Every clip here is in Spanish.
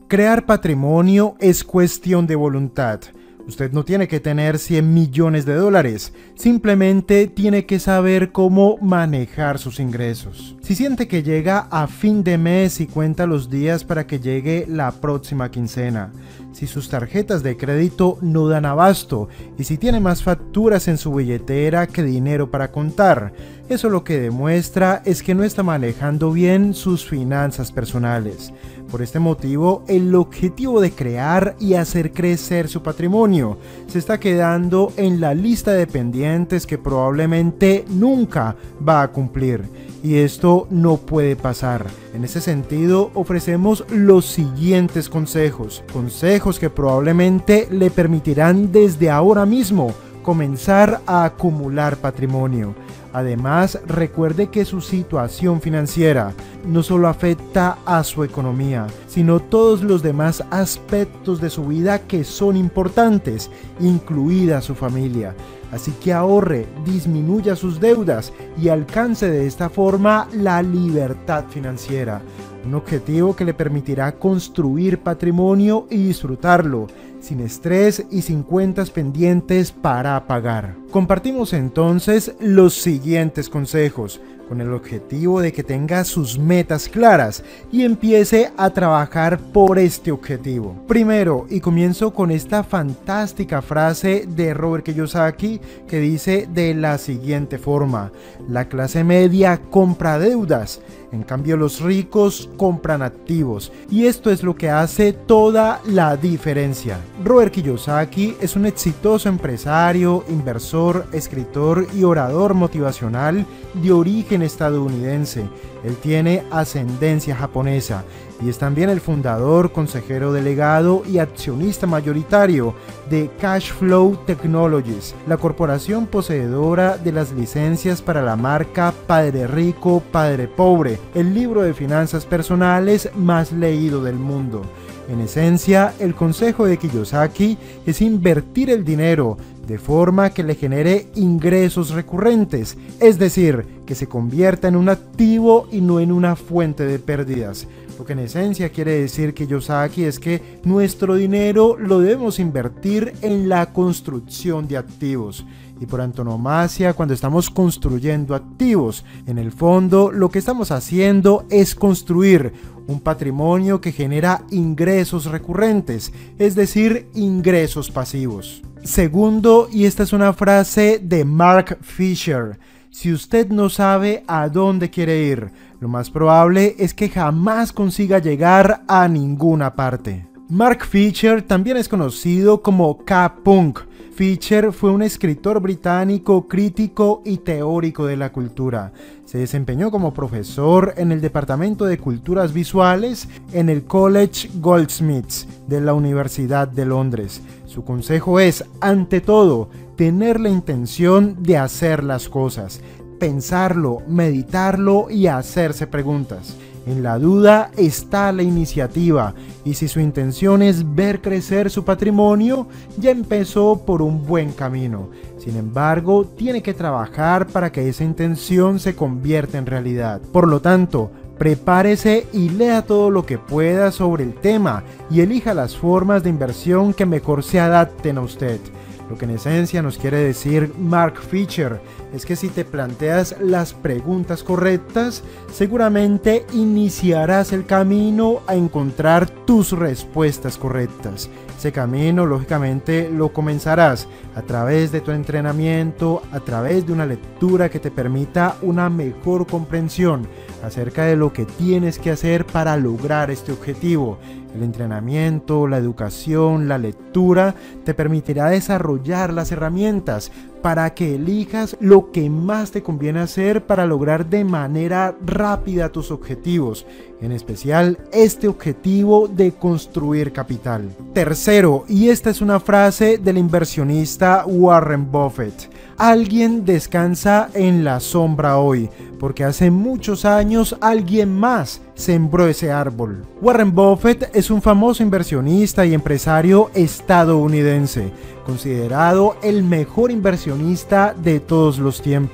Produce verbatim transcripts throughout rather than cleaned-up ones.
Crear patrimonio es cuestión de voluntad. Usted no tiene que tener cien millones de dólares, simplemente tiene que saber cómo manejar sus ingresos. Si siente que llega a fin de mes y cuenta los días para que llegue la próxima quincena, si sus tarjetas de crédito no dan abasto y si tiene más facturas en su billetera que dinero para contar, eso lo que demuestra es que no está manejando bien sus finanzas personales. Por este motivo, el objetivo de crear y hacer crecer su patrimonio se está quedando en la lista de pendientes que probablemente nunca va a cumplir. Y esto no puede pasar. En ese sentido, ofrecemos los siguientes consejos. Consejos que probablemente le permitirán desde ahora mismo comenzar a acumular patrimonio. Además, recuerde que su situación financiera no solo afecta a su economía, sino todos los demás aspectos de su vida que son importantes, incluida su familia. Así que ahorre, disminuya sus deudas y alcance de esta forma la libertad financiera. Un objetivo que le permitirá construir patrimonio y disfrutarlo, sin estrés y sin cuentas pendientes para pagar. Compartimos entonces los siguientes consejos, con el objetivo de que tenga sus metas claras y empiece a trabajar por este objetivo. Primero, y comienzo con esta fantástica frase de Robert Kiyosaki que dice de la siguiente forma: la clase media compra deudas, en cambio los ricos compran activos, y esto es lo que hace toda la diferencia. Robert Kiyosaki es un exitoso empresario, inversor, escritor y orador motivacional de origen estadounidense. Él tiene ascendencia japonesa y es también el fundador, consejero delegado y accionista mayoritario de Cashflow Technologies, la corporación poseedora de las licencias para la marca Padre Rico, Padre Pobre, el libro de finanzas personales más leído del mundo. En esencia, el consejo de Kiyosaki es invertir el dinero de forma que le genere ingresos recurrentes, es decir, que se convierta en un activo y no en una fuente de pérdidas. Lo que en esencia quiere decir Kiyosaki es que nuestro dinero lo debemos invertir en la construcción de activos. Y por antonomasia, cuando estamos construyendo activos, en el fondo lo que estamos haciendo es construir un patrimonio que genera ingresos recurrentes, es decir, ingresos pasivos. Segundo, y esta es una frase de Mark Fisher: si usted no sabe a dónde quiere ir, lo más probable es que jamás consiga llegar a ninguna parte. Mark Fisher también es conocido como K-Punk. Fisher fue un escritor británico, crítico y teórico de la cultura. Se desempeñó como profesor en el Departamento de Culturas Visuales en el College Goldsmiths de la Universidad de Londres. Su consejo es, ante todo, tener la intención de hacer las cosas, pensarlo, meditarlo y hacerse preguntas. En la duda está la iniciativa, y si su intención es ver crecer su patrimonio, ya empezó por un buen camino. Sin embargo, tiene que trabajar para que esa intención se convierta en realidad. Por lo tanto, prepárese y lea todo lo que pueda sobre el tema y elija las formas de inversión que mejor se adapten a usted. Lo que en esencia nos quiere decir Mark Fisher es que si te planteas las preguntas correctas, seguramente iniciarás el camino a encontrar tus respuestas correctas. Ese camino, lógicamente, lo comenzarás a través de tu entrenamiento, a través de una lectura que te permita una mejor comprensión acerca de lo que tienes que hacer para lograr este objetivo. El entrenamiento, la educación, la lectura te permitirá desarrollar las herramientas para que elijas lo que más te conviene hacer para lograr de manera rápida tus objetivos, en especial este objetivo de construir capital. Tercero, y esta es una frase del inversionista Warren Buffett: alguien descansa en la sombra hoy, porque hace muchos años alguien más sembró ese árbol. Warren Buffett es un famoso inversionista y empresario estadounidense, considerado el mejor inversionista de todos los tiempos.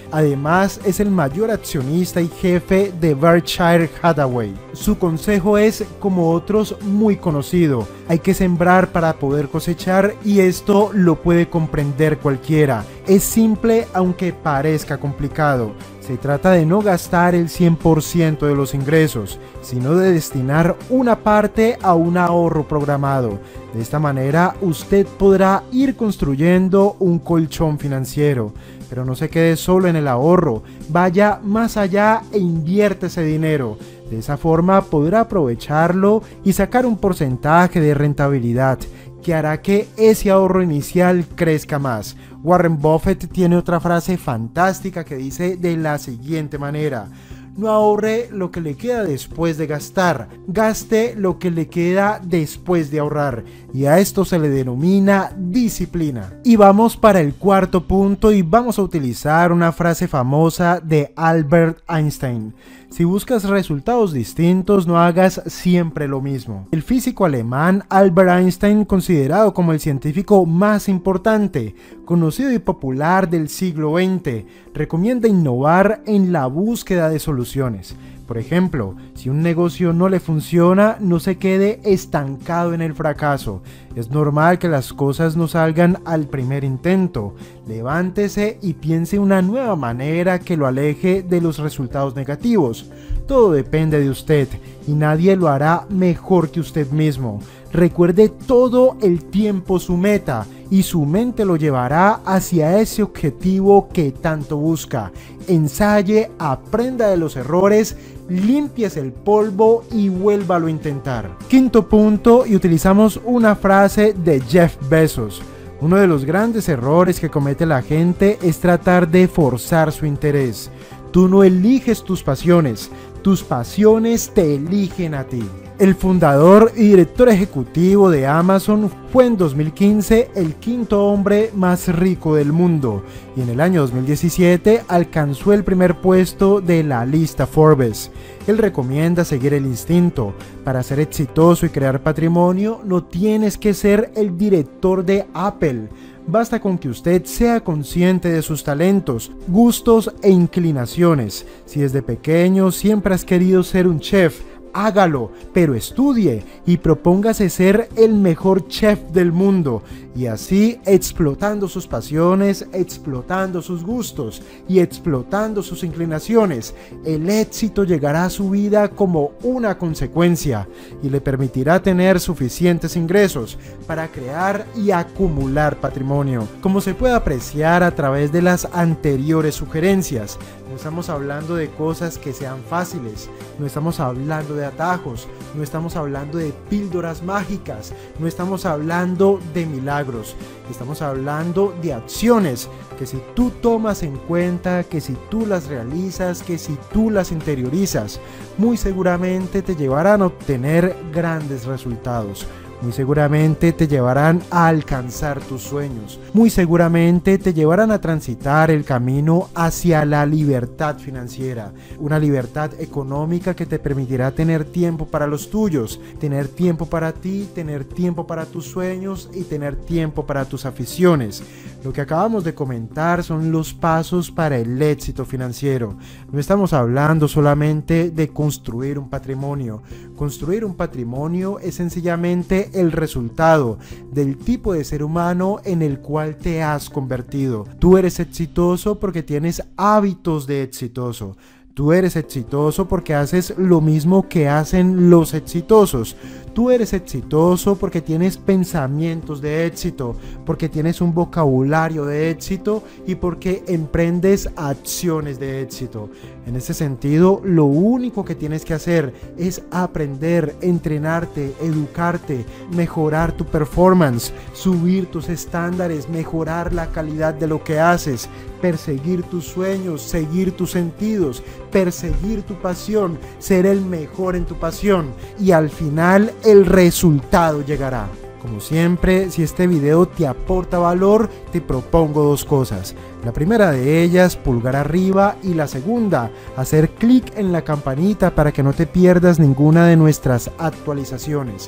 Además, es el mayor accionista y jefe de Berkshire Hathaway. Su consejo es, como otros, muy conocido: hay que sembrar para poder cosechar, y esto lo puede comprender cualquiera. Es simple aunque parezca complicado. Se trata de no gastar el cien por ciento de los ingresos, sino de destinar una parte a un ahorro programado. De esta manera usted podrá ir construyendo un colchón financiero. Pero no se quede solo en el ahorro, vaya más allá e invierte ese dinero. De esa forma podrá aprovecharlo y sacar un porcentaje de rentabilidad que hará que ese ahorro inicial crezca más. Warren Buffett tiene otra frase fantástica que dice de la siguiente manera: no ahorre lo que le queda después de gastar, gaste lo que le queda después de ahorrar. Y a esto se le denomina disciplina. Y vamos para el cuarto punto, y vamos a utilizar una frase famosa de Albert Einstein: si buscas resultados distintos, no hagas siempre lo mismo. El físico alemán Albert Einstein, considerado como el científico más importante, conocido y popular del siglo veinte, recomienda innovar en la búsqueda de soluciones. Por ejemplo, si un negocio no le funciona, no se quede estancado en el fracaso. Es normal que las cosas no salgan al primer intento. Levántese y piense una nueva manera que lo aleje de los resultados negativos. Todo depende de usted y nadie lo hará mejor que usted mismo. Recuerde todo el tiempo su meta y su mente lo llevará hacia ese objetivo que tanto busca. Ensaye, aprenda de los errores, límpiese el polvo y vuélvalo a intentar. Quinto punto, y utilizamos una frase de Jeff Bezos: uno de los grandes errores que comete la gente es tratar de forzar su interés. Tú no eliges tus pasiones, tus pasiones te eligen a ti. El fundador y director ejecutivo de Amazon fue en dos mil quince el quinto hombre más rico del mundo, y en el año dos mil diecisiete alcanzó el primer puesto de la lista Forbes. Él recomienda seguir el instinto. Para ser exitoso y crear patrimonio, no tienes que ser el director de Apple. Basta con que usted sea consciente de sus talentos, gustos e inclinaciones. Si desde pequeño siempre has querido ser un chef, hágalo, pero estudie y propóngase ser el mejor chef del mundo, y así, explotando sus pasiones, explotando sus gustos y explotando sus inclinaciones, el éxito llegará a su vida como una consecuencia y le permitirá tener suficientes ingresos para crear y acumular patrimonio. Como se puede apreciar a través de las anteriores sugerencias, no estamos hablando de cosas que sean fáciles, no estamos hablando de atajos, no estamos hablando de píldoras mágicas, no estamos hablando de milagros, estamos hablando de acciones que si tú tomas en cuenta, que si tú las realizas, que si tú las interiorizas, muy seguramente te llevarán a obtener grandes resultados. Muy seguramente te llevarán a alcanzar tus sueños. Muy seguramente te llevarán a transitar el camino hacia la libertad financiera. Una libertad económica que te permitirá tener tiempo para los tuyos, tener tiempo para ti, tener tiempo para tus sueños y tener tiempo para tus aficiones. Lo que acabamos de comentar son los pasos para el éxito financiero. No estamos hablando solamente de construir un patrimonio. Construir un patrimonio es sencillamente el resultado del tipo de ser humano en el cual te has convertido. Tú eres exitoso porque tienes hábitos de exitoso. Tú eres exitoso porque haces lo mismo que hacen los exitosos. Tú eres exitoso porque tienes pensamientos de éxito, porque tienes un vocabulario de éxito y porque emprendes acciones de éxito. En ese sentido, lo único que tienes que hacer es aprender, entrenarte, educarte, mejorar tu performance, subir tus estándares, mejorar la calidad de lo que haces, perseguir tus sueños, seguir tus sentidos, perseguir tu pasión, ser el mejor en tu pasión, y al final el resultado llegará. Como siempre, si este video te aporta valor, te propongo dos cosas. La primera de ellas, pulgar arriba, y la segunda, hacer clic en la campanita para que no te pierdas ninguna de nuestras actualizaciones.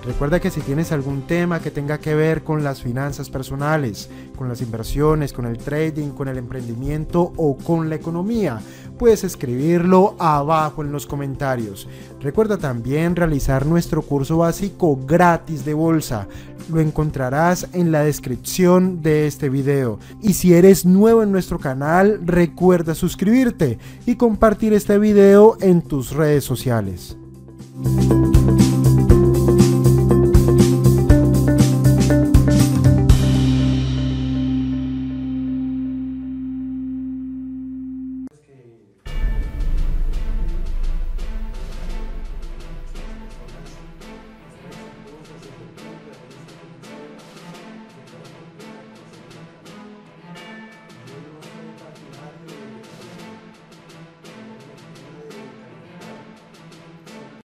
Recuerda que si tienes algún tema que tenga que ver con las finanzas personales, con las inversiones, con el trading, con el emprendimiento o con la economía, puedes escribirlo abajo en los comentarios. Recuerda también realizar nuestro curso básico gratis de bolsa. Lo encontrarás en la descripción de este video. Y si eres nuevo en nuestro canal, recuerda suscribirte y compartir este video en tus redes sociales.